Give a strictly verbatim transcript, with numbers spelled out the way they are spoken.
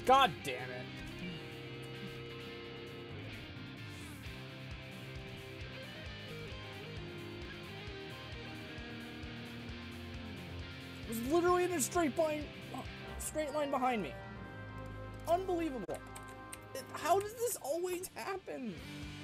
God damn it. It was literally in a straight line, straight line behind me. Unbelievable. It, how does this always happen?